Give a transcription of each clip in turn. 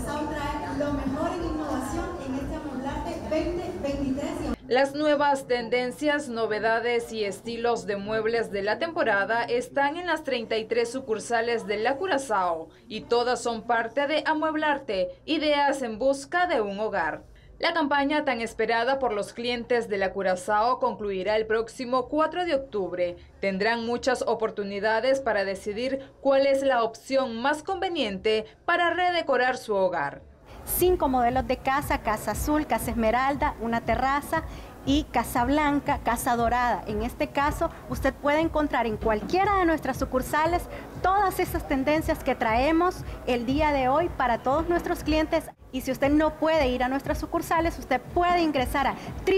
Curazao trae lo mejor en innovación en este Amueblarte 2023. Las nuevas tendencias, novedades y estilos de muebles de la temporada están en las 33 sucursales de la Curazao y todas son parte de Amueblarte, ideas en busca de un hogar. La campaña tan esperada por los clientes de la Curazao concluirá el próximo 4 de octubre. Tendrán muchas oportunidades para decidir cuál es la opción más conveniente para redecorar su hogar. 5 modelos de casa: casa azul, casa esmeralda, una terraza y casa blanca, casa dorada. En este caso, usted puede encontrar en cualquiera de nuestras sucursales todas esas tendencias que traemos el día de hoy para todos nuestros clientes. Y si usted no puede ir a nuestras sucursales, usted puede ingresar a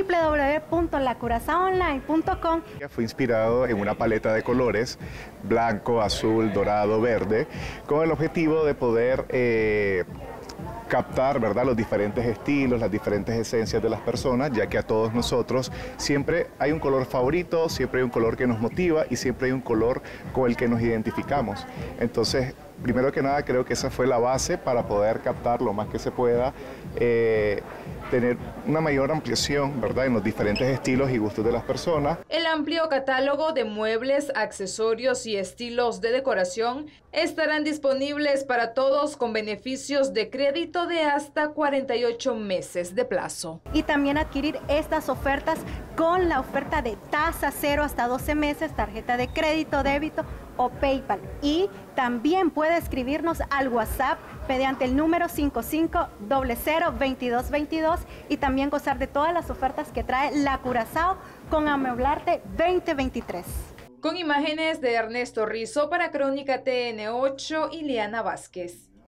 www.lacurazaoonline.com. Fue inspirado en una paleta de colores: blanco, azul, dorado, verde, con el objetivo de poder captar, ¿verdad?, los diferentes estilos, las diferentes esencias de las personas, ya que a todos nosotros siempre hay un color favorito, siempre hay un color que nos motiva y siempre hay un color con el que nos identificamos. Entonces, primero que nada, creo que esa fue la base para poder captar lo más que se pueda, tener una mayor ampliación, ¿verdad?, en los diferentes estilos y gustos de las personas. El amplio catálogo de muebles, accesorios y estilos de decoración estarán disponibles para todos con beneficios de crédito de hasta 48 meses de plazo. Y también adquirir estas ofertas con la oferta de tasa cero hasta 12 meses, tarjeta de crédito, débito o PayPal. Y también puede escribirnos al WhatsApp mediante el número 55002222 y también gozar de todas las ofertas que trae la Curazao con Amueblarte 2023. Con imágenes de Ernesto Rizo para Crónica TN8, Ileana Vázquez.